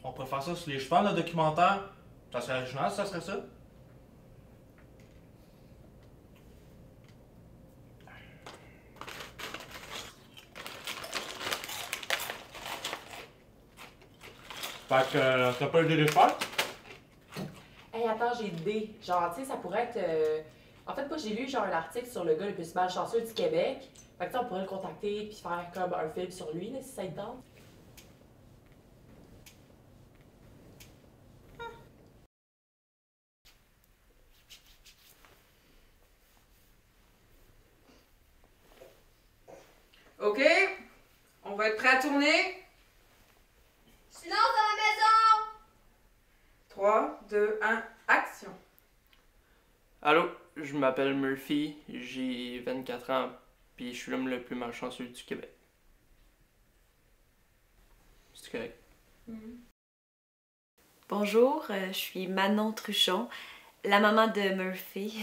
On pourrait faire ça sur les chevals, le documentaire. Ça serait original, ça serait ça? Fait que t'as pas l'idée de les faire? Hey, attends, j'ai une idée. Genre, tu sais, ça pourrait être. En fait, moi, j'ai lu genre un article sur le gars le plus malchanceux du Québec. Fait que, tu sais, on pourrait le contacter puis faire comme un film sur lui, là, si ça te tente. OK, on va être prêt à tourner. Silence dans la maison! 3, 2, 1, action. Allô, je m'appelle Murphy, j'ai 24 ans, puis je suis l'homme le plus malchanceux du Québec. C'est correct? Bonjour, je suis Manon Truchon, la maman de Murphy.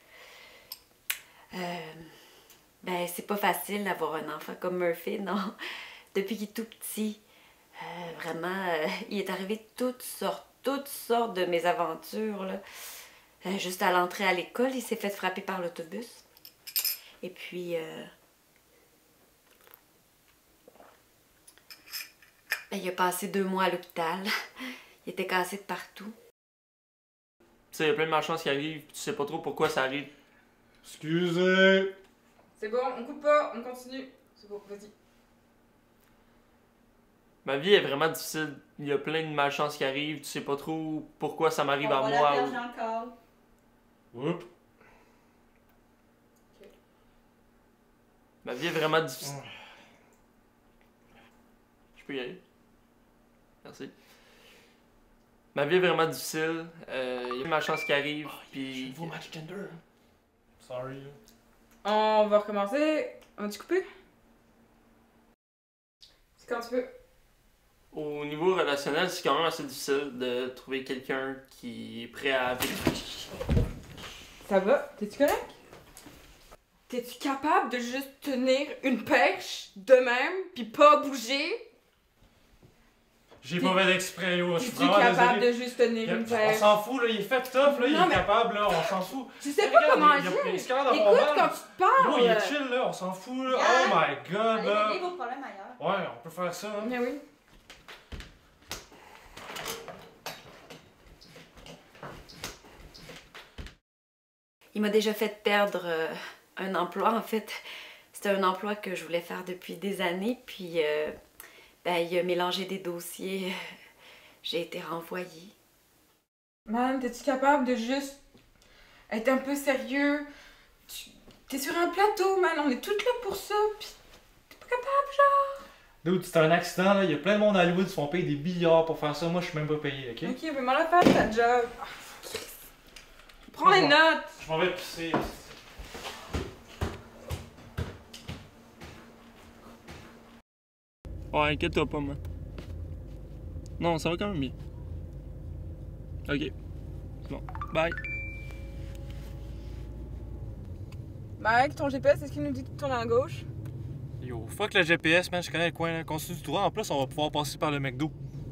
Ben, c'est pas facile d'avoir un enfant comme Murphy, non. Depuis qu'il est tout petit, vraiment, il est arrivé toutes sortes de mésaventures, là. Juste à l'entrée à l'école, il s'est fait frapper par l'autobus. Et puis, ben, il a passé 2 mois à l'hôpital. Il était cassé de partout. Tu sais, il y a plein de malchance qui arrivent, tu sais pas trop pourquoi ça arrive. Excusez! C'est bon, on coupe pas, on continue. C'est bon, vas-y. Ma vie est vraiment difficile, il y a plein de malchance qui arrivent, tu sais pas trop pourquoi ça m'arrive à moi. Encore. Oups! Ma vie est vraiment difficile. Je peux y aller? Merci. Ma vie est vraiment difficile, il y a de malchance qui arrive, puis... Nouveau match Tinder. Sorry. On va recommencer. On va-tu couper? C'est quand tu veux. Au niveau relationnel, c'est quand même assez difficile de trouver quelqu'un qui est prêt à vivre. Ça va? T'es-tu correct? T'es-tu capable de juste tenir une pêche de même, pis pas bouger? J'ai pas fait d'exprès, yo. Je suis T'es-tu vraiment capable désolé. de juste tenir une On pêche? s'en fout, là. Il est fait tough, là. Il Non, est mais- capable, là. On s'en fout. Tu sais Mais pas regarde, comment il agir! est capable d'avoir Écoute mal. quand tu te parles! Yo, il est chill, là. On s'en fout, là. Yeah. Oh my god, Allez là. régler vos problèmes ailleurs. Ouais, on peut faire ça, hein. Mais oui. Il m'a déjà fait perdre un emploi. En fait, c'était un emploi que je voulais faire depuis des années. Puis, ben, il a mélangé des dossiers. J'ai été renvoyée. Man, t'es-tu capable de juste être un peu sérieux? T'es sur un plateau, man. On est toutes là pour ça. Pis t'es pas capable, genre? Dude, c'était un accident, là. Il y a plein de monde à Hollywood qui se font payer des milliards pour faire ça. Moi, je suis même pas payé, ok? Ok, mais m'en a fait ta job. Ah, prends les notes. Je m'en vais pisser. Ouais, inquiète-toi pas, moi. Non, ça va quand même bien. Ok. C'est bon. Bye. Mike, ton GPS, est-ce qu'il nous dit de tourner à gauche? Yo, fuck le GPS, man. Je connais le coin, là. Continue tout droit. En plus, on va pouvoir passer par le McDo.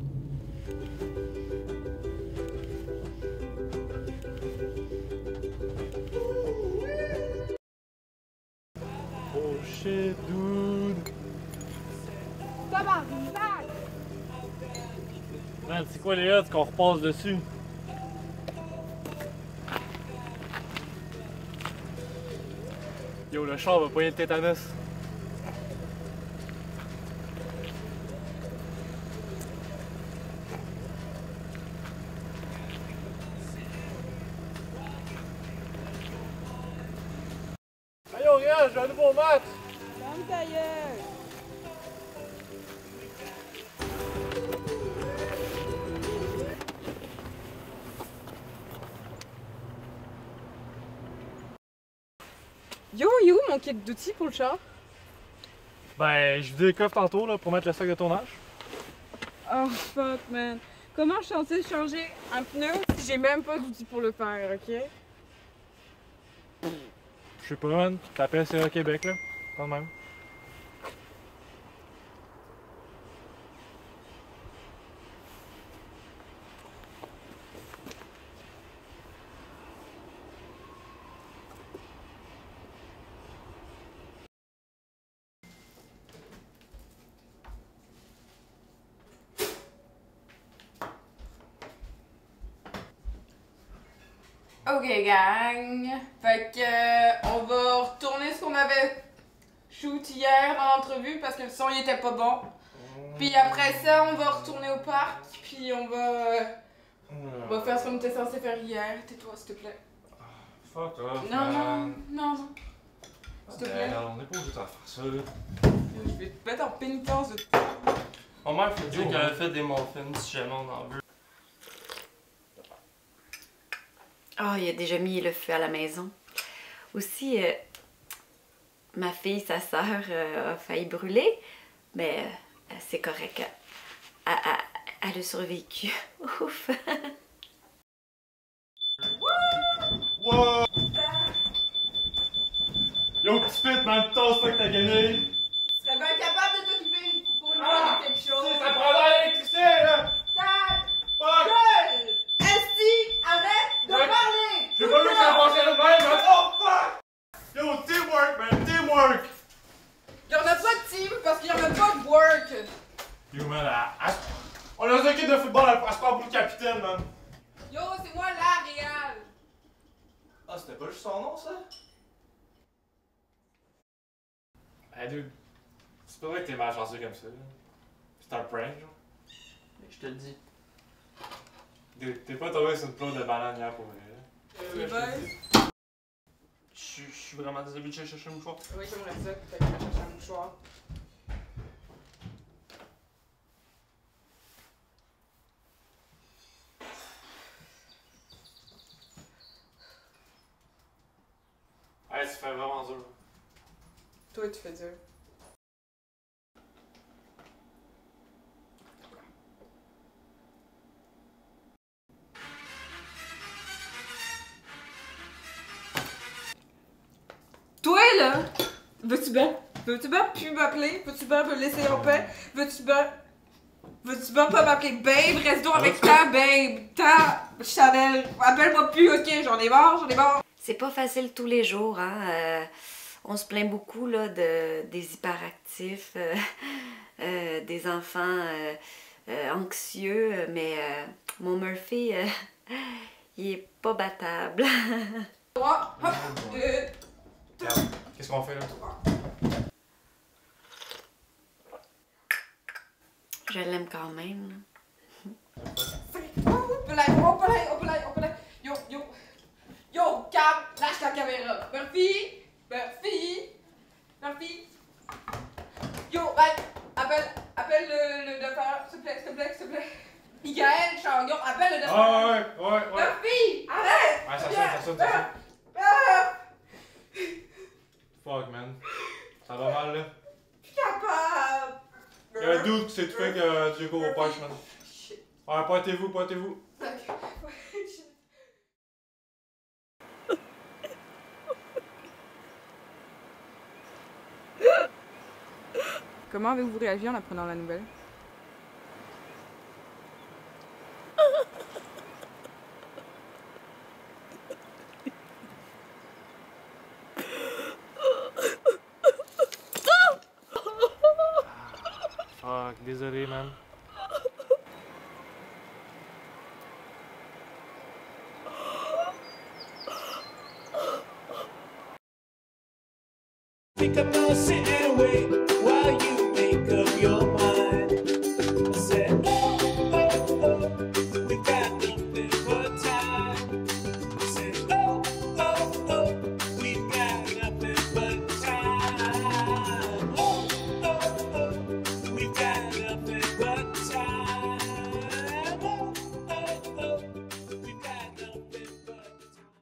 Oh shit, dude. Man, c'est quoi les odds qu'on repasse dessus? Yo, le char va pas y être tétanos. Hey yo, regarde, j'ai un nouveau match! Ferme ta gueule. Yo, il est où mon kit d'outils pour le char? Ben, je vidé le coffre tantôt là, pour mettre le sac de tournage. Oh fuck, man. Comment je suis censée changer un pneu si j'ai même pas d'outils pour le faire, ok? Je sais pas, man. T'appelles CA Québec là, quand même. Ok, gang. Fait que on va retourner ce qu'on avait shoot hier dans l'entrevue parce que le son il était pas bon. Puis après ça, on va retourner au parc. Puis on va faire ce qu'on était censé faire hier. Tais-toi, s'il te plaît. Fuck off, Non, man. non. S'il te plaît. On n'est pas obligé de faire ça. Je vais te mettre en pénitence de Ma mère fait dire qu'elle a fait des muffins si jamais on en veut. Oh, il a déjà mis le feu à la maison. Aussi, ma fille, sa sœur, a failli brûler, mais c'est correct. Elle a survécu. Ouf! Wow! Yo, petit pit, man, tasse pas que t'as gagné! Tu serais bien capable de t'occuper pour une fois de quelque chose. Ça prendra l'électricité, là! Ta Fuck! gueule! Esti, arrête de Ouais. parler! J'ai pas vu que ça passait de même, man! Oh, fuck! Yo, teamwork, man, teamwork! Y'en a pas de team parce qu'il y en a pas de work! Yo, man, on a une équipe de football, elle se prend pour le capitaine, man! Yo, c'est moi la Réal! Ah, c'était pas juste son nom, ça? Hey, dude, c'est pas vrai que t'es malchanceux comme ça, là. C'est un prank, genre. Mais je te le dis. Dude, t'es pas tombé sur une plante de banane hier pour vrai, là. Les boys? Je suis vraiment désolé de chercher un mouchoir. Oui, j'aimerais ça. Fait que je vais chercher un mouchoir. Hey, ça fait vraiment dur. Toi, tu fais dur. Toi, là! Veux-tu bien? Veux-tu bien plus m'appeler? Veux-tu bien me laisser en paix? Veux-tu bien pas m'appeler Babe? Reste donc avec ta Babe! Ta Chanel! Appelle-moi plus, ok? J'en ai marre! C'est pas facile tous les jours, hein. On se plaint beaucoup là, des hyperactifs, des enfants anxieux, mais mon Murphy, il est pas battable. 3, hop, Regarde, qu'est-ce qu'on fait, là? Je l'aime quand même. Yo, Cam, lâche la caméra. Murphy. Yo, appelle le docteur, s'il te plaît. Miguel, Changon, appelle le docteur. Ah, ouais. Murphy, arrête. Ouais, ça sonne. Ah, Fuck, man. Ça va mal, là. capable. Il y a un doute qui s'est fait que tu cours au pêche, man. Shit. Ouais, pointez-vous. Ok. Comment avez-vous réagi en apprenant la nouvelle? Fuck, désolé, man. Think about sitting